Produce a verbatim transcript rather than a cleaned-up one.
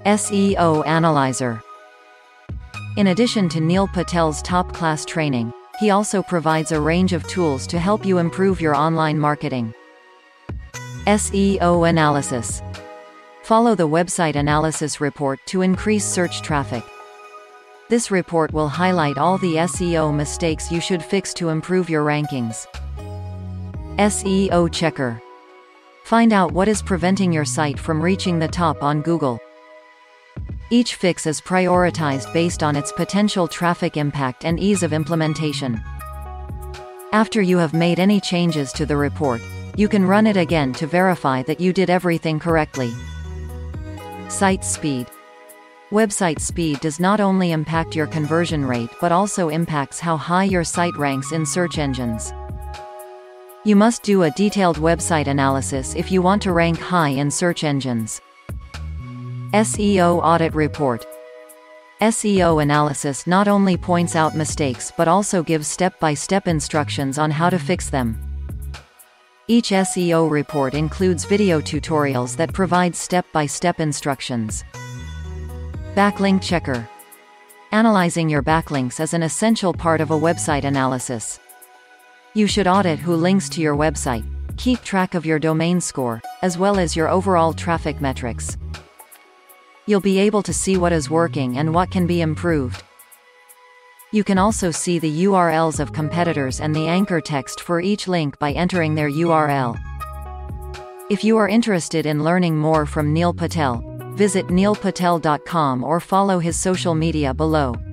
S E O Analyzer. In addition to Neil Patel's top-class training, he also provides a range of tools to help you improve your online marketing. S E O Analysis. Follow the website analysis report to increase search traffic. This report will highlight all the S E O mistakes you should fix to improve your rankings. S E O Checker. Find out what is preventing your site from reaching the top on Google. Each fix is prioritized based on its potential traffic impact and ease of implementation. After you have made any changes to the report, you can run it again to verify that you did everything correctly. Site speed. Website speed does not only impact your conversion rate but also impacts how high your site ranks in search engines. You must do a detailed website analysis if you want to rank high in search engines. S E O Audit Report. S E O Analysis not only points out mistakes but also gives step-by-step instructions on how to fix them. Each S E O report includes video tutorials that provide step-by-step instructions. Backlink Checker. Analyzing your backlinks is an essential part of a website analysis. You should audit who links to your website, keep track of your domain score, as well as your overall traffic metrics. You'll be able to see what is working and what can be improved. You can also see the U R Ls of competitors and the anchor text for each link by entering their U R L. If you are interested in learning more from Neil Patel, visit neil patel dot com or follow his social media below.